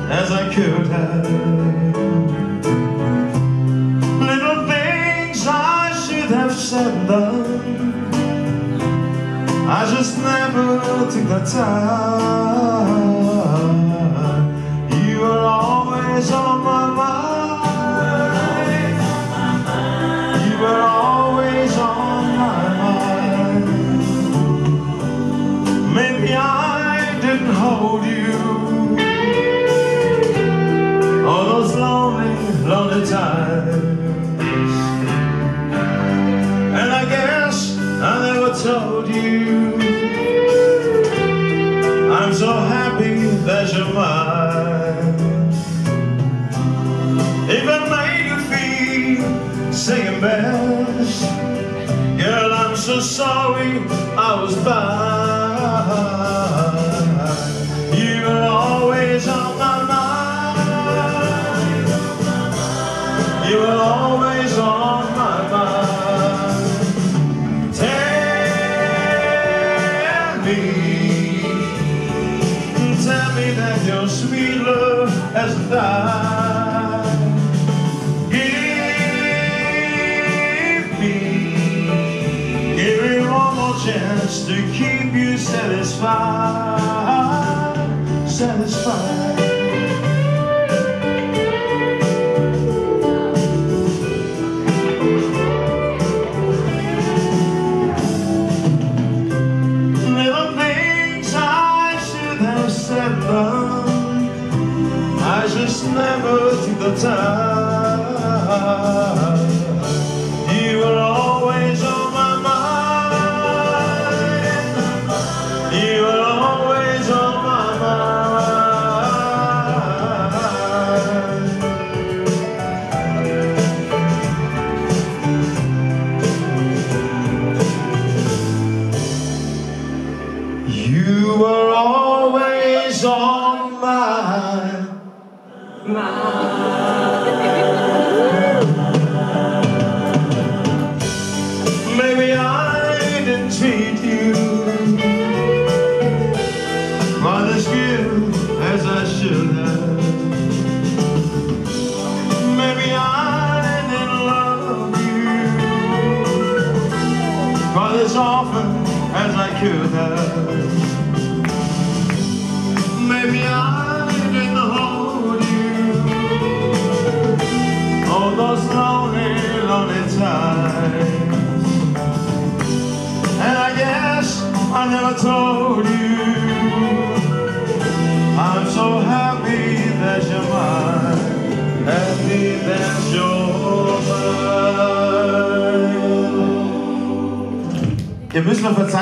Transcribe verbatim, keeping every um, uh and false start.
as I could have. Little things I should have said and done, I just never took the time. You were always on my mind. You were always on my mind. Maybe I didn't hold you all those lonely, lonely times. And I guess I never told you I'm so happy that you're mine. If I made you feel second best, girl, I'm so sorry I was blind. You were always on my mind. You were always on my mind. Tell me, tell me that your sweet love has died. Give me, give me one more chance to keep you satisfied, satisfied. I just never took the time. You were always on my mind. You were always on my mind. You were always on my maybe I didn't treat you quite as good as I should have. Maybe I didn't love you quite as often as I could have. Maybe I didn't hold you all those lonely, lonely times. And I guess I never told you I'm so happy that you're mine. Happy that you're mine. Ihr müsst mir verzeihen.